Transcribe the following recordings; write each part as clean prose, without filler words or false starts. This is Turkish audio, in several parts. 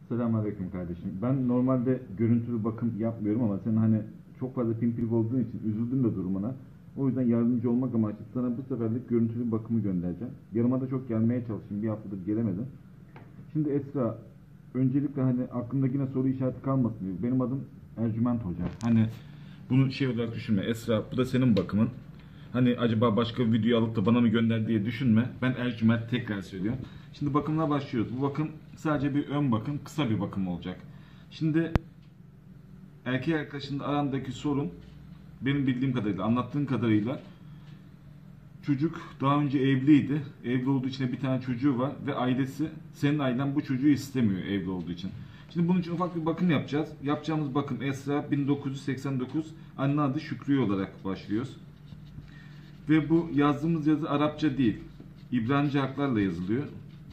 Selamünaleyküm kardeşim. Ben normalde görüntülü bakım yapmıyorum ama sen hani çok fazla pimpirik olduğun için üzüldüm de durumuna. O yüzden yardımcı olmak amaçlı sana bu seferlik görüntülü bakımı göndereceğim. Yanıma da çok gelmeye çalıştım. Bir haftadır gelemedim. Şimdi Esra, öncelikle hani aklımda yine soru işareti kalmasın diye. Benim adım Ercüment Hoca. Hani bunu şey olarak düşünme. Esra, bu da senin bakımın. Hani acaba başka bir video alıp da bana mı gönder diye düşünme. Ben Ercüment, tekrar söylüyorum. Şimdi bakımla başlıyoruz. Bu bakım sadece bir ön bakım, kısa bir bakım olacak. Şimdi erkek arkadaşının arandaki sorun, benim bildiğim kadarıyla, anlattığım kadarıyla, çocuk daha önce evliydi. Evli olduğu için de bir tane çocuğu var ve ailesi, senin ailen bu çocuğu istemiyor evli olduğu için. Şimdi bunun için ufak bir bakım yapacağız. Yapacağımız bakım Esra 1989, anne adı Şükriye olarak başlıyoruz. Ve bu yazdığımız yazı Arapça değil, İbranice harflerle yazılıyor.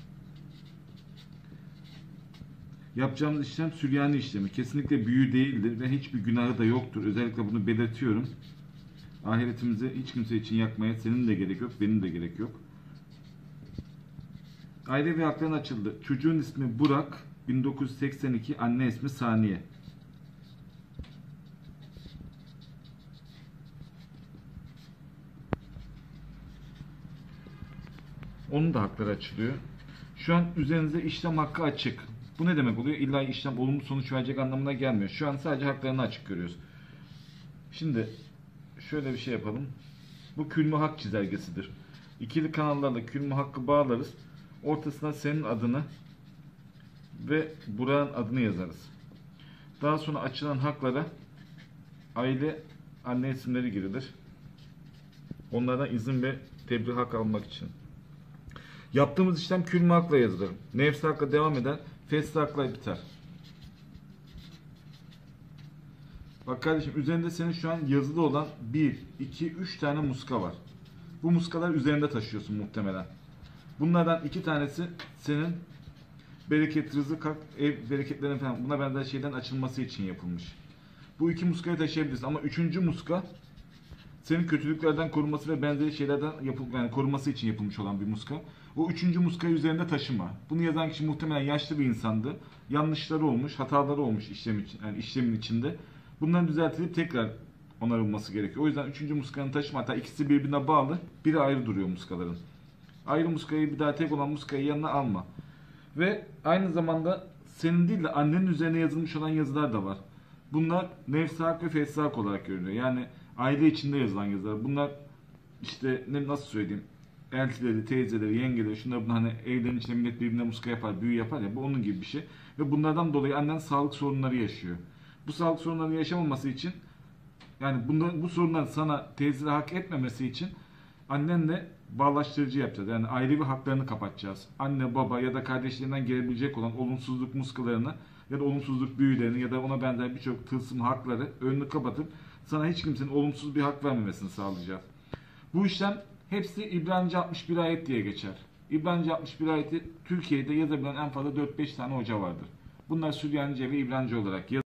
Yapacağımız işlem Süryani işlemi. Kesinlikle büyü değildir ve hiçbir günahı da yoktur. Özellikle bunu belirtiyorum. Ahiretimizi hiç kimse için yakmaya senin de gerek yok, benim de gerek yok. Ailevi hakların açıldı. Çocuğun ismi Burak, 1982, anne ismi Saniye. Onun da hakları açılıyor. Şu an üzerinize işlem hakkı açık. Bu ne demek oluyor? İlla işlem olumlu sonuç verecek anlamına gelmiyor. Şu an sadece haklarını açık görüyoruz. Şimdi şöyle bir şey yapalım. Bu külmü hak çizelgesidir. İkili kanallarla külmü hakkı bağlarız. Ortasına senin adını ve Burak'ın adını yazarız. Daha sonra açılan haklara aile, anne isimleri girilir. Onlardan izin ve tebliğ hak almak için. Yaptığımız işlem külmü hakla yazılır. Nefsi hakla devam eder, fesli hakla biter. Bak kardeşim, üzerinde senin şu an yazılı olan 1, 2, 3 tane muska var. Bu muskalar üzerinde taşıyorsun muhtemelen. Bunlardan 2 tanesi senin bereket, rızık hak, ev bereketlerin falan buna benzer şeyden açılması için yapılmış. Bu 2 muskayı taşıyabilirsin ama 3. muska senin kötülüklerden korunması ve benzeri şeylerden yani koruması için yapılmış olan bir muska. O 3. muskayı üzerinde taşıma. Bunu yazan kişi muhtemelen yaşlı bir insandı. Yanlışları olmuş, hataları olmuş işlemin içinde. Bunların düzeltilip tekrar onarılması gerekiyor. O yüzden 3. muskanın taşıma, hatta ikisi birbirine bağlı, biri ayrı duruyor muskaların. Ayrı muskayı bir daha tek olan muskayı yanına alma. Ve aynı zamanda senin değil de annenin üzerine yazılmış olan yazılar da var. Bunlar nefsi hak ve fesli hak olarak görünüyor. Yani aile içinde yazılan yazılar. Bunlar işte nasıl söyleyeyim, eltileri, teyzeleri, yengeleri, şunlar bunlar, hani evlerin içinde millet birbirine muska yapar, büyü yapar ya, bu onun gibi bir şey. Ve bunlardan dolayı annen sağlık sorunları yaşıyor. Bu sağlık sorunları yaşamaması için, yani bu sorunlar sana tezire hak etmemesi için annenle bağlaştırıcı yapacağız. Yani ailevi haklarını kapatacağız. Anne, baba ya da kardeşlerinden gelebilecek olan olumsuzluk muskalarını ya da olumsuzluk büyülerini ya da ona benzer birçok tılsım hakları önünü kapatıp sana hiç kimsenin olumsuz bir hak vermemesini sağlayacağız. Bu işlem hepsi İbranice 61 ayet diye geçer. İbranice 61 ayeti Türkiye'de yazabilen en fazla 4-5 tane hoca vardır. Bunlar Süryanice ve İbranice olarak yazılır.